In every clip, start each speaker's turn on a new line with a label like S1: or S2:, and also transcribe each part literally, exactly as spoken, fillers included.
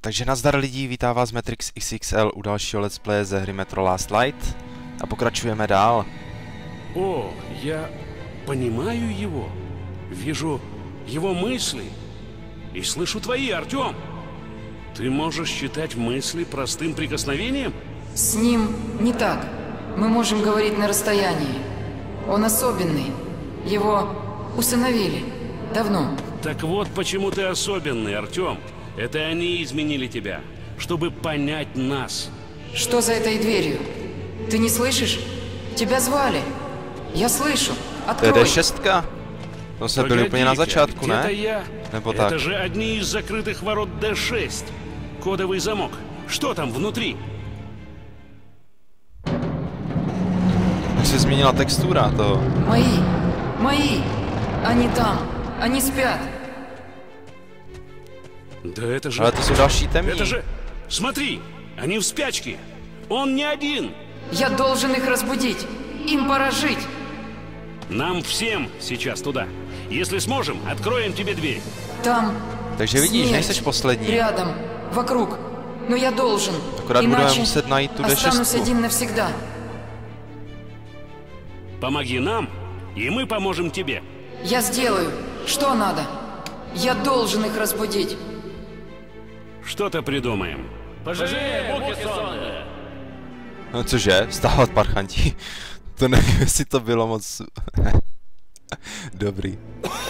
S1: Takže nazdar lidí, vítá vás Matrix X X L u dalšího let's play ze hry Metro Last Light a pokračujeme dál.
S2: О, я понимаю его, вижу его мысли и слышу твои, Артем. Ты можешь читать мысли простым прикосновением?
S3: С ним не так. Мы можем говорить на расстоянии. Он особенный. Его усыновили. Давно.
S2: Так вот почему ты особенный, Артем. Это они изменили тебя, чтобы понять нас.
S3: Что за этой дверью? Ты не слышишь? Тебя звали. Я слышу. Открой.
S1: To je D šest. To jsme byli úplně na začátku, ne?
S2: Я?
S1: Nebo
S2: Это
S1: tak.
S2: же одни из закрытых ворот Д шесть. Кодовый замок. Что там внутри?
S1: Jak se změnila textura toho.
S3: Мои. Мои. Они там. Они спят.
S2: Да это же...
S1: Ale to jsou další temní.
S2: Это же... Смотри, они в спячке. Он не один.
S3: Я должен их разбудить. Им пора жить.
S2: Нам всем сейчас туда. Если сможем, откроем тебе дверь.
S3: Там
S1: Takže vidíš,
S3: смерть.
S1: nejseš poslední.
S3: Рядом. Вокруг. Но я должен.
S1: Akorát budeme
S3: Иначе
S1: muset najít tu D
S3: останусь
S1: šest.
S3: один навсегда.
S2: Помоги нам, и мы поможем тебе.
S3: Я сделаю. Что надо? Я должен их разбудить.
S2: Что-то придумаем.
S4: Пожалей, муки сонные!
S1: No cože? Vstávat parchanti. To nevím, jestli to bylo moc... Dobrý.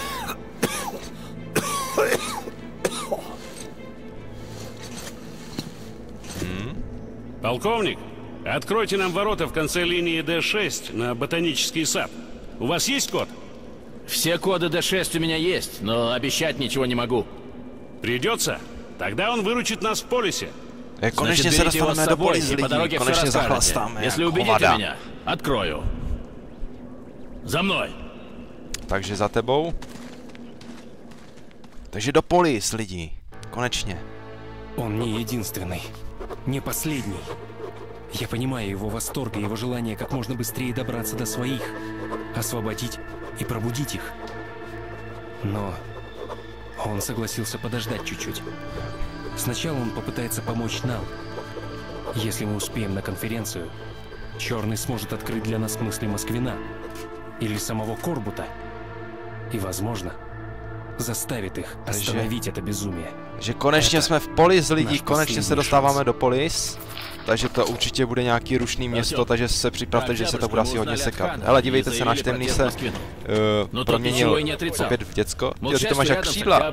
S2: Полковник, откройте нам ворота в конце линии Д шесть на ботанический сад. У вас есть код?
S4: Все коды Д шесть у меня есть, но обещать ничего не могу.
S2: Придется? Тогда он выручит нас в полисе.
S1: Jak
S4: Значит,
S1: konečně se
S4: берите его с
S1: dostaneme do
S4: собой
S1: polis
S4: и по
S1: lidí,
S4: дороге все
S1: konečně
S4: расскажете.
S1: zachlastáme
S4: Если
S1: jako
S4: убедите
S1: hovada.
S4: меня, открою. За мной.
S1: Takže za tebou. Takže do polis lidí. Konečně.
S5: Он не единственный, не последний. Я понимаю его восторг и его желание как можно быстрее добраться до своих, освободить и пробудить их. Но он согласился подождать чуть-чуть. Сначала он попытается помочь нам. Если мы успеем на конференцию, Черный сможет открыть для нас мысли Москвина или самого Корбута. И, возможно, заставит их остановить это безумие.
S1: Takže konečně jsme v polis lidí, konečně se dostáváme do polis. Takže to určitě bude nějaký rušný město, takže se připravte, že se to bude asi hodně sekat. Hele, dívejte se, náš temný se uh, proměnil opět v děcko. Jo, ty to máš jak křídla.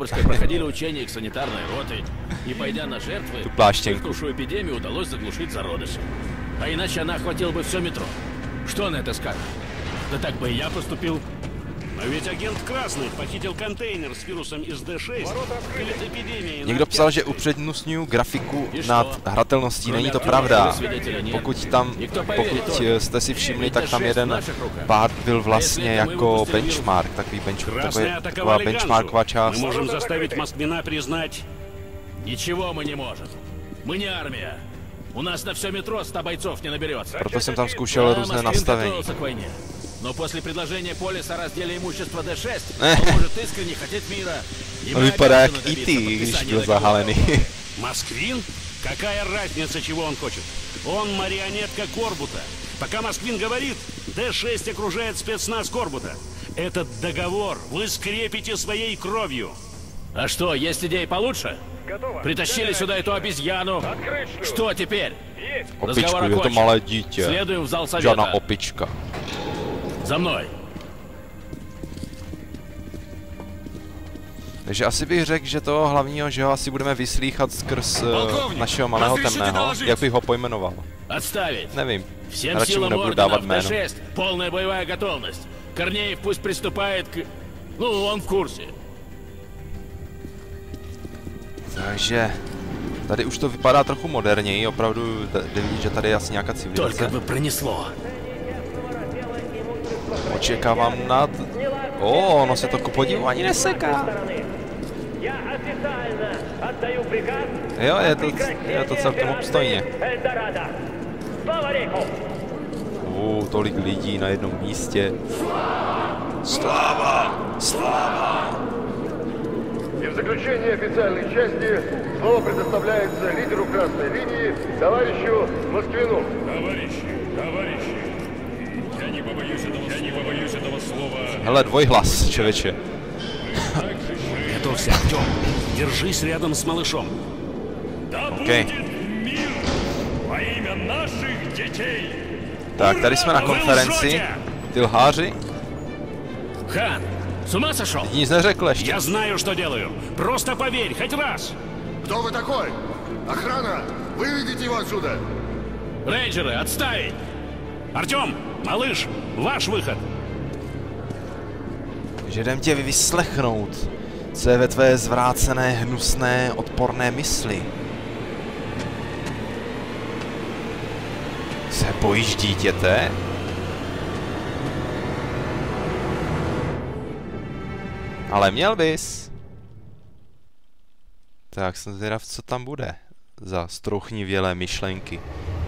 S1: Tu pláštěnku.
S4: А иначе она охватила бы все метро. Что на это скажешь? Да так бы и я поступил.
S2: Но ведь агент Красный похитил контейнер с вирусом из Д шесть перед эпидемией.
S1: Někdo psal, že upřednostňuju grafiku nad hratelností, není to pravda. Pokud tam, pokud jste si všimli, tak tam jeden pád byl vlastně jako benchmark, takový benchmark, takový, taková benchmarková část.
S2: Мы можем заставить Москвина признать...
S4: Ничего мы не можем. Мы не армия. У нас на все метро ста бойцов не наберется.
S1: Proto jsem tam zkoušel různé nastavení.
S4: Но после предложения Полиса о разделе имущества Д шесть, он может искренне хотеть мира.
S1: On vypadá jak E T, když byl zahalený.
S2: Москвин? Какая разница, чего он хочет? Он марионетка Корбута. Пока Москвин говорит, Д шесть окружает спецназ Корбута. Этот договор вы скрепите своей кровью.
S4: А что, есть идеи получше? Притащили сюда эту обезьяну. Что теперь?
S1: Opičku, je to malé dítě.
S4: Следуем в зал совета.
S1: Žádná opička.
S4: За мной.
S1: Takže asi bych řekl, že toho hlavního, že ho asi budeme vyslýchat skrz uh, našeho malého temného. Jak bych ho pojmenoval?
S4: Отставить.
S1: Nevím.
S4: Всем
S1: Radši mu
S4: силам
S1: nebudu dávat
S4: ордена в Д
S1: jméno.
S4: шесть. Полная боевая готовность. Корнеев пусть приступает к... Ну, он в курсе.
S1: Takže tady už to vypadá trochu moderněji, opravdu jde vidět, že tady je asi nějaká
S4: Только
S1: civilizace.
S4: бы пронесло.
S1: Očekávám nad... O, ono se to ku podivu ani neseká. Jo, je to, je to celkem obstojně. O, tolik lidí na jednom místě. Sláva! Sláva!
S6: заключение официальной части слово предоставляется лидеру красной линии, товарищу Москвину.
S7: Товарищи, товарищи, я не побоюсь этого, я не побоюсь этого слова.
S1: Hele, dvojhlas, člověče.
S2: Готовься, Артем. Держись рядом с малышом.
S7: Да
S1: Окей.
S7: будет мир во имя наших детей.
S1: Tak, tady jsme na konferenci. Ty lháři.
S2: Хан, с ума сошел?
S1: Ty nic neřekl ještě.
S2: Я знаю, что делаю. Просто поверь, хоть раз.
S6: Кто вы такой? Охрана! Выведите его отсюда!
S2: Рейнджеры, отставить! Артем, малыш, ваш выход.
S1: Že jdem tě vyslechnout, co je ve tvé zvrácené, hnusné, odporné mysli. Se bojíš dítěte? Ale měl bys. Tak jsem zvědav, co tam bude za strouchnivělé myšlenky.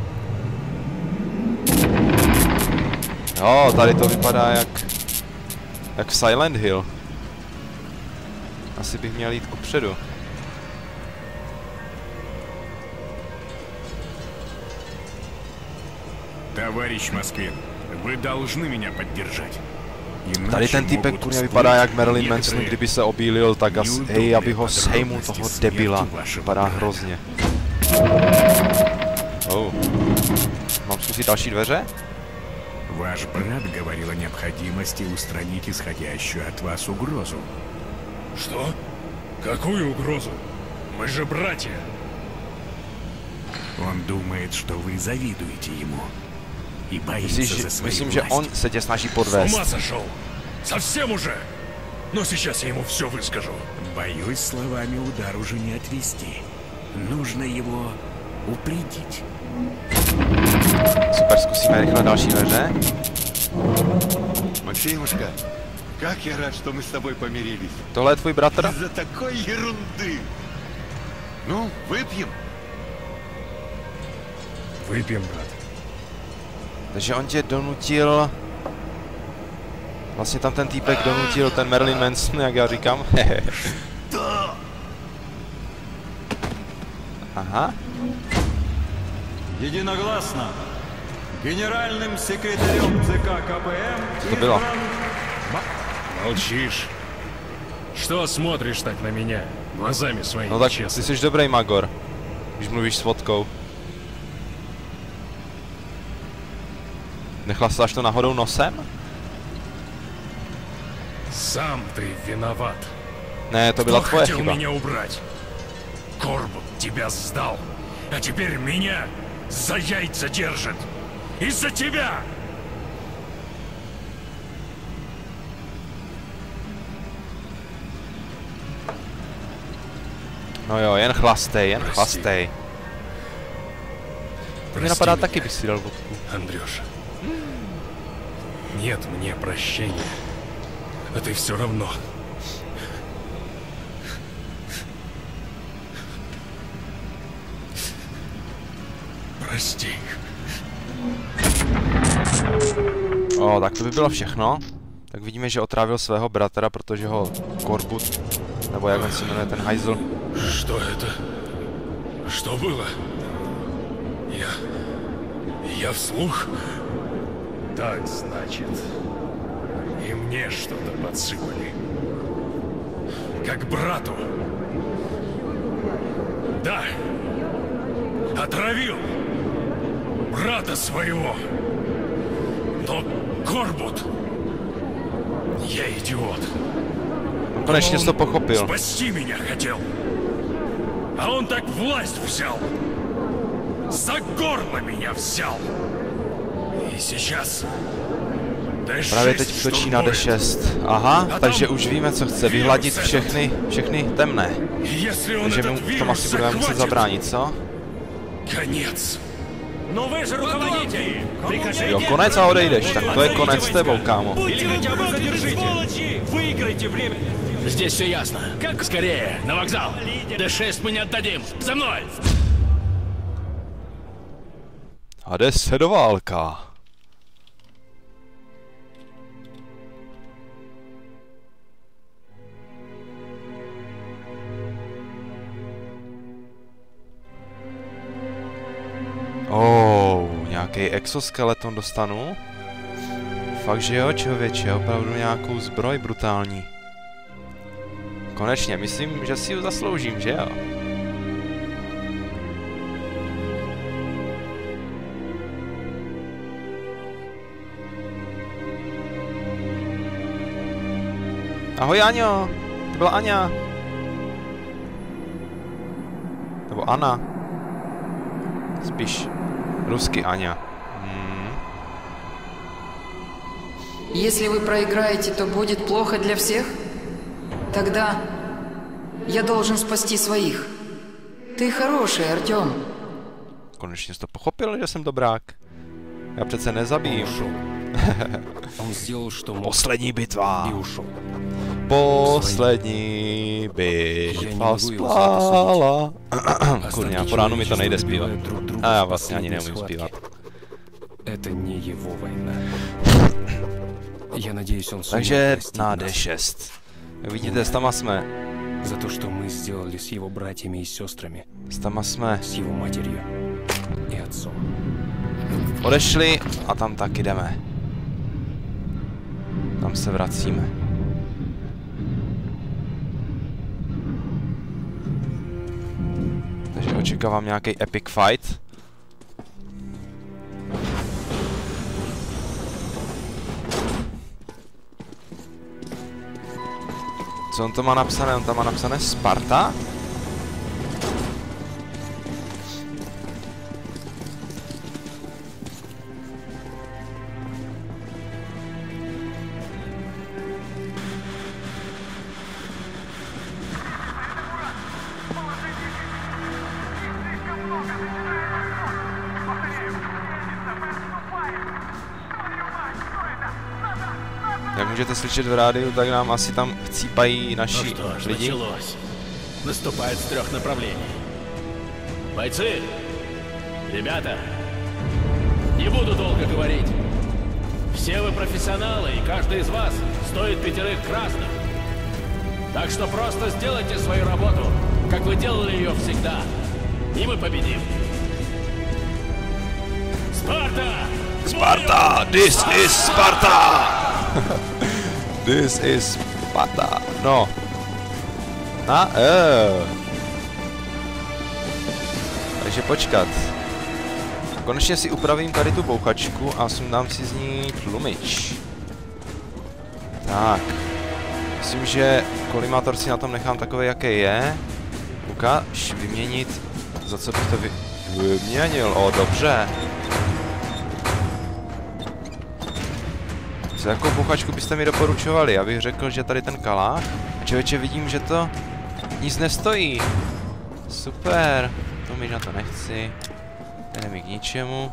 S1: Jo, tady to vypadá jak... jak v Silent Hill. Asi bych měl jít kupředu.
S7: Товарищ Москвин, вы должны меня поддержать.
S1: Tady ten týpek kurně vypadá jak Marilyn Manson, kdyby se obílil, tak asi, hej, aby ho sejmul toho debila. Vypadá hrozně. Oh. Mám zkusit další dveře?
S7: Ваш брат говорил о необходимости устранить исходящую от вас угрозу. Что? Какую угрозу? Мы же братья. Он думает, что вы завидуете ему. И боится
S1: Myslíš,
S7: за свою
S1: myslím, že on
S7: власть.
S1: se tě snaží
S7: С ума
S1: podvést.
S7: сошел! Совсем уже! Но сейчас я ему все выскажу. Боюсь, словами удар уже не отвести. Нужно его упредить.
S1: Super, zkusíme rychle další dveře.
S8: Максимушка, как я рад, что мы с тобой помирились.
S1: Tohle je tvůj bratr?
S8: Из-за такой ерунды. Ну, выпьем.
S7: Выпьем, брат.
S1: Takže on tě donutil... Vlastně tam ten týpek donutil ten Marilyn Manson, jak já říkám. Aha.
S9: Единогласно генеральным секретарем ЦК КПМ
S1: Co to bylo?
S7: Молчишь. Что смотришь так на меня? Глазами своими
S1: No tak
S7: честно.
S1: ty jsi dobrý magor, když mluvíš s vodkou. Nechlastáš to náhodou nosem?
S7: Сам ты виноват.
S1: Ne, to byla
S7: Кто
S1: tvoje
S7: хотел
S1: chyba.
S7: меня убрать? Корбут тебя сдал. А теперь меня за яйца держит. Из-за тебя!
S1: No jo, jen chlastej, jen chlastej. To mě napadá, taky bych si dal vodku.
S7: Андрюша. Нет мне прощения. А ты все равно. Прости.
S1: O, tak to by bylo všechno. Tak vidíme, že otrávil svého bratra, protože ho Korbut, nebo jak on se jmenuje, ten hajzl.
S7: Что это? Что было? Я... Я вслух? Так, значит. И мне что-то подсыпали. Как брату. Да. Отравил. Брата своего. Но Корбут. Я идиот.
S1: On konečně to pochopil.
S7: Спасти меня хотел. А он так власть взял. За горло меня взял. И сейчас...
S1: Právě teď točí na D šest. Aha, takže už víme, co chce. Vyhladit všechny, všechny temné. Takže mu v tom asi budeme muset zabránit, co?
S7: Konec.
S2: Но вы же руководитель! Прикажите!
S1: Jo, konec a odejdeš. Tak to je konec s tebou, kámo.
S2: Или хотя бы задержите! Выиграйте время! Здесь все ясно. Как скорее, на вокзал! Д шесть мы не отдадим! За мной!
S1: A jde se do válka. Nějaký exoskeleton dostanu. Fakt, že jo, člověče, opravdu nějakou zbroj brutální. Konečně, myslím, že si ji zasloužím, že jo? Ahoj, Aňo! To byla Aňa. Nebo Anna. Spíš rusky Аня. М-м.
S3: Если вы проиграете, то будет плохо для всех? Тогда я должен спасти своих. Ты хороший, Артём.
S1: Konečně jsi to pochopil, že jsem dobrák. Já přece nezabijím.
S5: Он сделал, что мог.
S1: Poslední bitva.
S5: И ушел.
S1: Poslední bitva splála. Kurňa, po ránu mi to nejde zpívat. A já vlastně ani neumím zpívat.
S5: Это не его война. Я надеюсь, он
S1: Takže na D šest. Jak vidíte, s tama jsme.
S5: За то, что мы сделали с его братьями и сестрами.
S1: S tama jsme.
S5: С его матерью и отцом.
S1: Odešli a tam taky jdeme. Tam se vracíme. Takže očekávám nějaký epic fight. Co on to má napsané? On tam má napsané Sparta? Jak můžete slyšet v rádiu, tak nám asi tam chcípají naši
S4: ну что ж,
S1: lidi.
S4: началось. Наступает с трех направлений. Бойцы! Ребята! Не буду долго говорить. Все вы профессионалы, и каждый из вас стоит пятерых красных. Так что просто сделайте свою работу, как вы делали ее всегда. И мы победим. Спарта!
S1: Sparta! This is Sparta! This is Sparta. No. A, e. Takže počkat. Konečně si upravím tady tu bouchačku a sundám si z ní tlumič. Tak. Myslím, že kolimátor si na tom nechám takový, jaký je. Ukáž, vyměnit. Za co bych to vy... vyměnil? O, dobře. Co jakou bouchačku byste mi doporučovali? Já bych řekl, že tady ten kalách. A člověče, vidím, že to nic nestojí. Super. To mi na to nechci. Ten je mi k ničemu.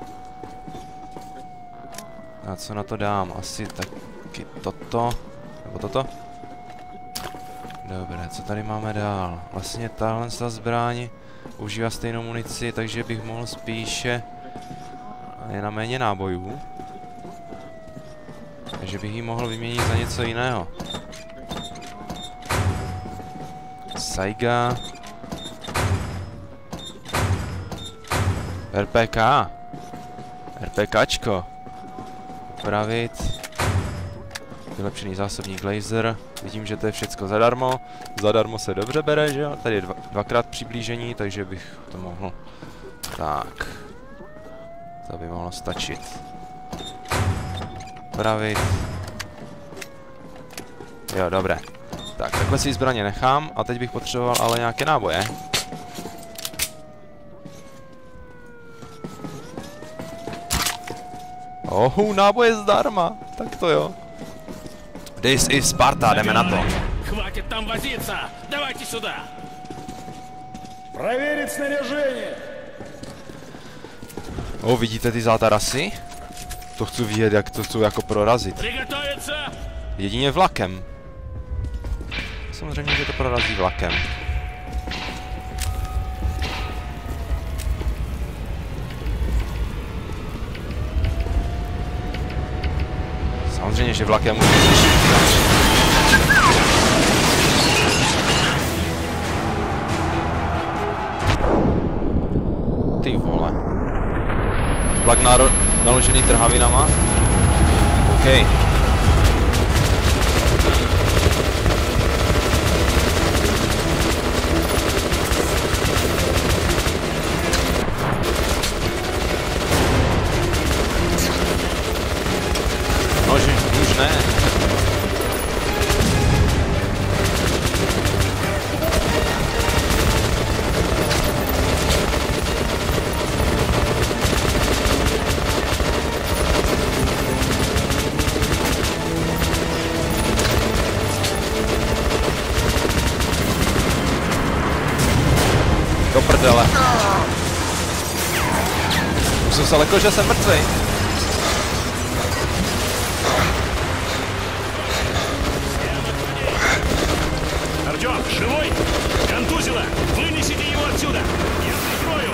S1: A co na to dám? Asi taky toto. Nebo toto? Dobré, co tady máme dál? Vlastně tahle zbraň užívá stejnou munici, takže bych mohl spíše... Je na méně nábojů. Takže bych ji mohl vyměnit za něco jiného. Saiga. RPK. RPKčko. Upravit. Vylepšený zásobník laser. Vidím, že to je všecko zadarmo. Zadarmo se dobře bere, že jo? Tady je dva, dvakrát přiblížení, takže bych to mohl... Tak. To by mohlo stačit. Upravit. Jo, dobré. Tak, takhle si zbraně nechám a teď bych potřeboval ale nějaké náboje. Ohu, náboje zdarma. Tak to jo. This is Sparta, jdeme na to.
S4: Хватит там возиться! Давайте сюда!
S9: Проверить снаряжение!
S1: O, vidíte ty zátarasy? To chci vidět, jak to chci jako prorazit.
S4: Приготовиться!
S1: Jedině vlakem. Samozřejmě, že to prorazí vlakem. Samozřejmě, že vlakem můžu řešit. Ty vole. Vlak naložený trhavinama. OK. No, že už ne. Do prdele. Už jsem se lekl, že jsem mrtvý.
S2: Артём, живой? Контузило! Вынесите его отсюда! Я прикрою!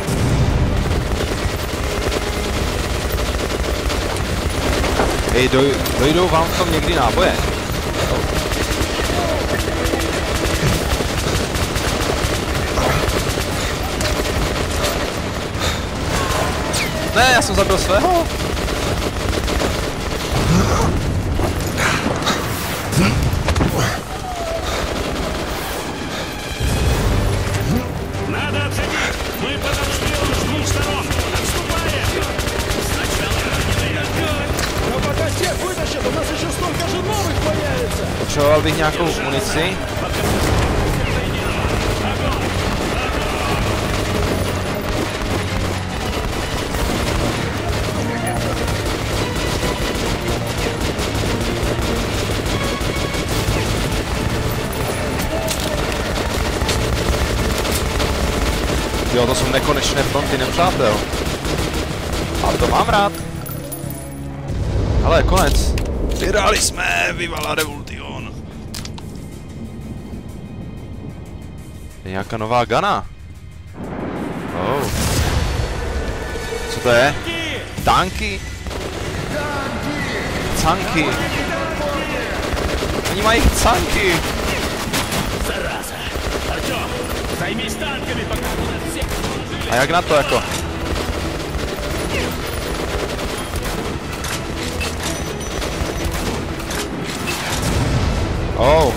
S1: Hej, doj, dojdou vám v tom někdy náboje? Oh. Ne, já jsem zabil svého.
S2: Надо отходить! Мы под обстрелом с двух сторон! Отступаем! Сначала раненые!
S10: Но пока всех вытащат, у нас еще столько же новых появится!
S1: Potřeboval bych nějakou munici. Jo, to jsou nekonečné fronty nepřátel. Ale to mám rád. Ale konec. Vyhráli jsme, vyvala Revolution. Je nějaká nová gana. Oh. Co to je? Tanky? Canky. Oni mají canky.
S4: Займись танками, пока у нас всех...
S1: A jak na to jako? Oh.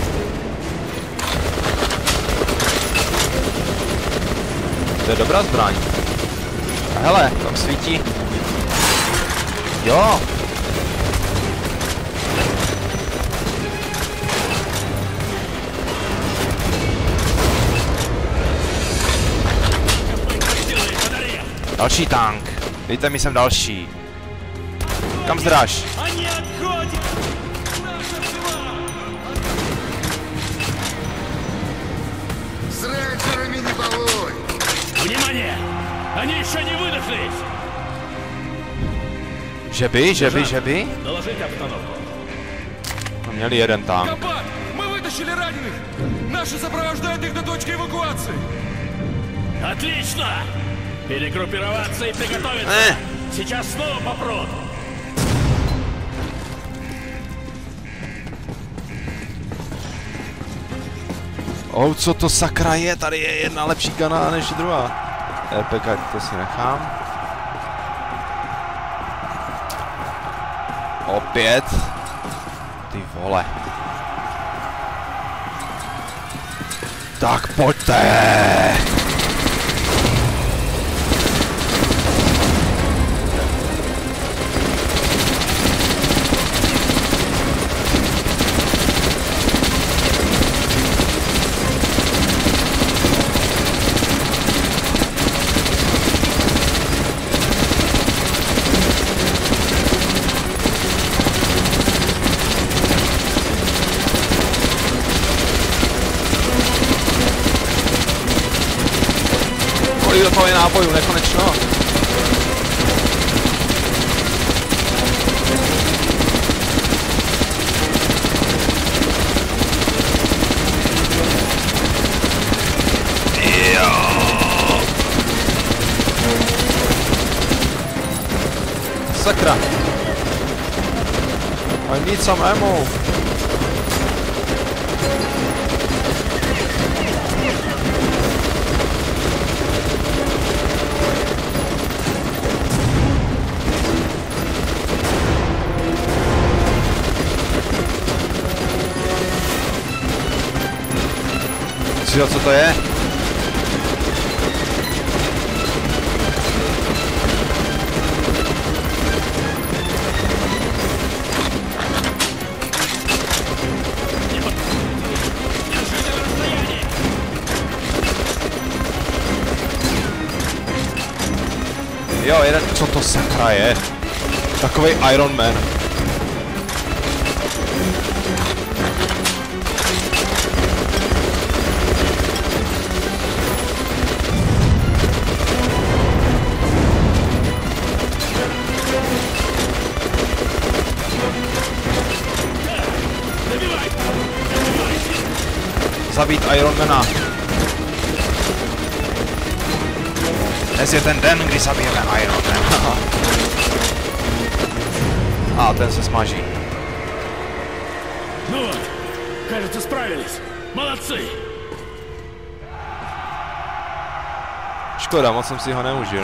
S1: To je dobrá zbraň. A hele, tam svítí. Jo. Další tank. Dejte mi sem další. Kam zdráš?
S6: С рейнджерами не балуй!
S4: Внимание! Они еще не выдохлись!
S1: Že by, že by, že by?
S4: Доложите обстановку.
S1: No, měli jeden tank.
S10: Комбат, мы вытащили раненых! Наши сопровождают их до точки эвакуации!
S4: Отлично! Перегруппироваться и приготовиться!
S1: Eh.
S4: Сейчас снова попрут!
S1: Oh, co to sakra je? Tady je jedna lepší gana než druhá. R P K, to si nechám. Opět. Ty vole. Tak pojďte! Kolik do toho je nábojů, nekonečno. Jo. Sakra. I need some ammo. Tyjo, co to je? Jo, jeden, co to sakra je? Takovej Iron Man. Zabít Ironmana. Dnes je ten den, kdy zabijeme Ironmana. A ten se smaží.
S4: Ну вот, кажется, справились. Молодцы.
S1: Škoda, moc jsem si ho neužil.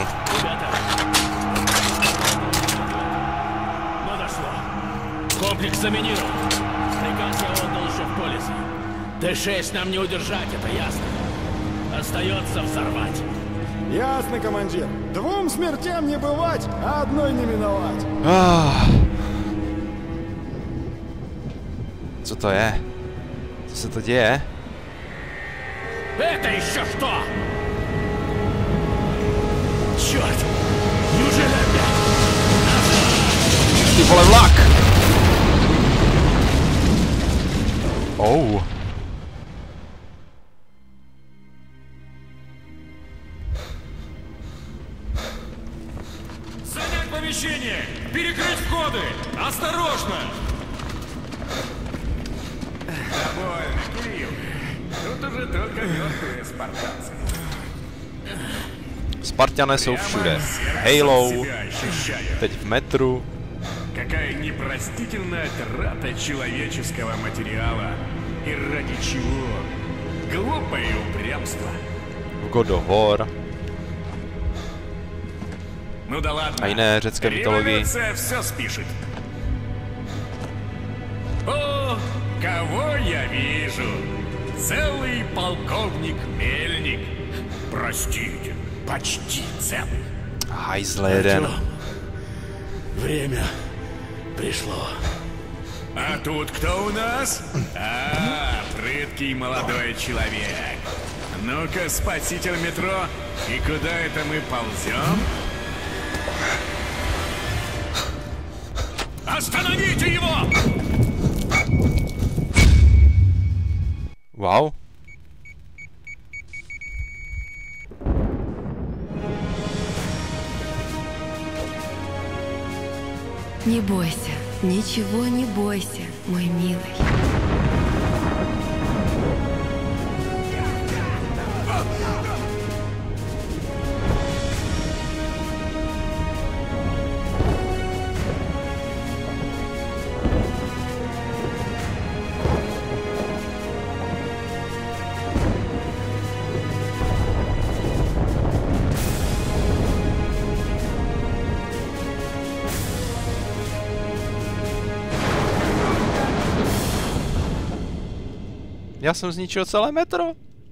S4: Ну дошло. Комплекс заминирован. Приказ я отдал еще в полисе. Т шесть нам не удержать, это ясно. Остается взорвать.
S11: Ясно, командир. Двум смертям не бывать, а одной не миновать.
S1: Co to je? Co se to děje?
S4: Это еще что? Черт! Неужели опять?
S1: Ty vole, vlak! Oh.
S10: Занять помещение! Перекрыть входы! Осторожно!
S7: Довольно, Кирилл. Тут уже только мертвые спартанцы.
S1: Spartané jsou všude. Halo, teď v metru.
S7: Какая непростительная трата человеческого материала. И ради чего? Глупое упрямство.
S1: V God of War.
S7: Ну да ладно.
S1: A jiné řecké mytologii.
S7: Революция все спишет. О, кого я вижу? Целый полковник Мельник. Простите, почти целый.
S1: Hajzle jeden.
S4: Время пришло.
S7: А тут кто у нас? А, прыткий молодой человек. Ну-ка, спаситель метро, и куда это мы ползем? Остановите его!
S1: Wow.
S12: Не бойся, ничего не бойся, мой милый.
S1: Já jsem zničil celé metro.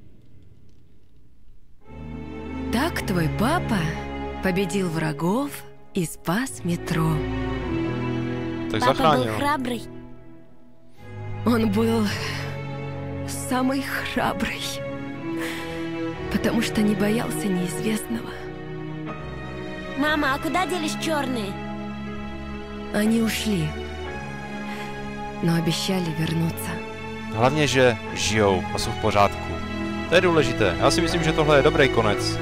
S12: Так твой папа победил врагов и спас метро.
S1: Так
S12: Папа
S1: zachránil.
S12: был храбрый. Он был самый храбрый, потому что не боялся неизвестного.
S13: Мама, а куда делись черные?
S12: Они ушли, но обещали вернуться.
S1: Hlavně, že žijou a jsou v pořádku. To je důležité. Já si myslím, že tohle je dobrý konec.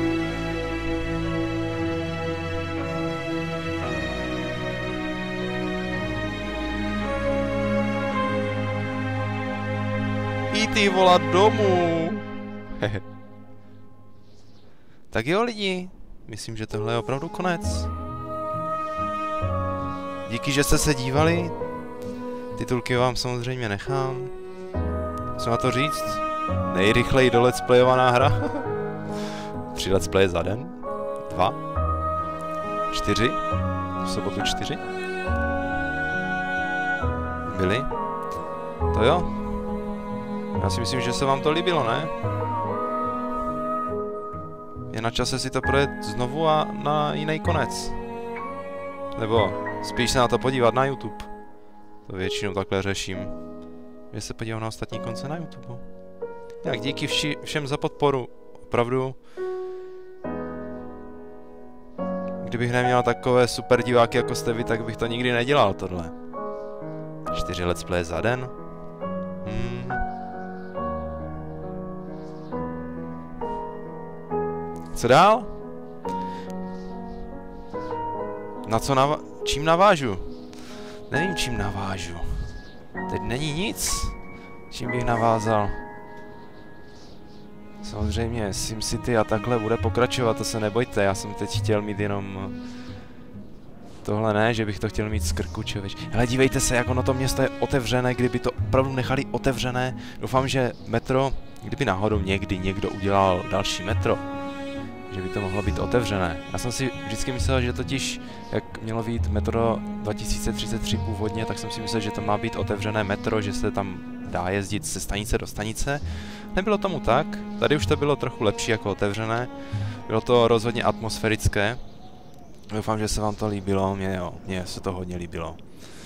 S1: E T volat domů. Tak jo lidi, myslím, že tohle je opravdu konec. Díky, že jste se dívali. Titulky vám samozřejmě nechám. Co na to říct? Nejrychleji do let's playovaná hra. Tři let's play za den. Dva. Čtyři. V sobotu čtyři. Byli. To jo. Já si myslím, že se vám to líbilo, ne? je na čase si to projet znovu a na jiný konec. Nebo spíš se na to podívat na YouTube. To většinou takhle řeším. Že se podívám na ostatní konce na YouTube. Tak díky vši, všem za podporu. Opravdu. Kdybych neměl takové super diváky jako jste vy, tak bych to nikdy nedělal tohle. Čtyři let's play za den. Hmm. Co dál? Na co nava... Čím navážu? Nevím, čím navážu. Teď není nic. Čím bych navázal? Samozřejmě SimCity a takhle bude pokračovat, to se nebojte. Já jsem teď chtěl mít jenom... Tohle ne, že bych to chtěl mít z krku, čověč. Hele, dívejte se, jak ono to město je otevřené, kdyby to opravdu nechali otevřené. Doufám, že metro, kdyby náhodou někdy někdo udělal další metro, že by to mohlo být otevřené. Já jsem si vždycky myslel, že totiž, jak mělo být metro dva tisíce třicet tři původně, tak jsem si myslel, že to má být otevřené metro, že se tam dá jezdit ze stanice do stanice. Nebylo tomu tak, tady už to bylo trochu lepší jako otevřené. Bylo to rozhodně atmosférické. Doufám, že se vám to líbilo, mně jo, mně se to hodně líbilo.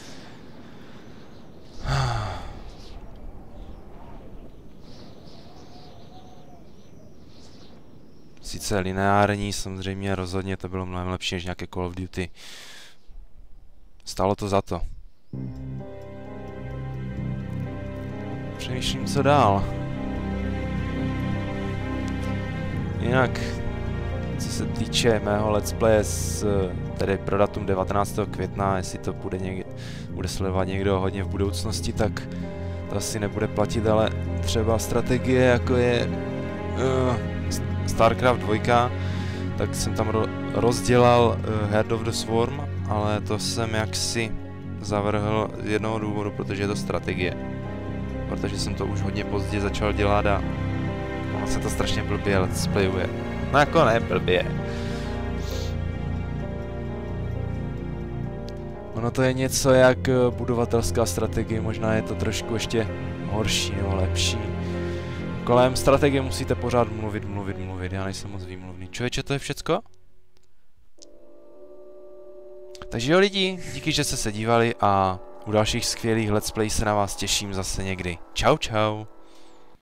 S1: Sice lineární, samozřejmě rozhodně to bylo mnohem lepší než nějaké Call of Duty. Stálo to za to. Přemýšlím, co dál. Jinak, co se týče mého let's play s, tedy pro datum devatenáctého května, jestli to bude, někde, bude sledovat někdo hodně v budoucnosti, tak to asi nebude platit, ale třeba strategie, jako je uh, StarCraft dva, tak jsem tam ro rozdělal uh, Heart of the Swarm, ale to jsem jaksi zavrhl z jednoho důvodu, protože je to strategie. Protože jsem to už hodně pozdě začal dělat a ono se to strašně blbě let's playuje. No jako ne, blbě. Ono to je něco jak budovatelská strategie, možná je to trošku ještě horší nebo lepší. Kolem strategie musíte pořád mluvit, mluvit, mluvit, já nejsem moc výmluvný. Člověče, to je všecko? Takže jo lidi, díky, že jste se dívali a u dalších skvělých let's play se na vás těším zase někdy. Čau, čau.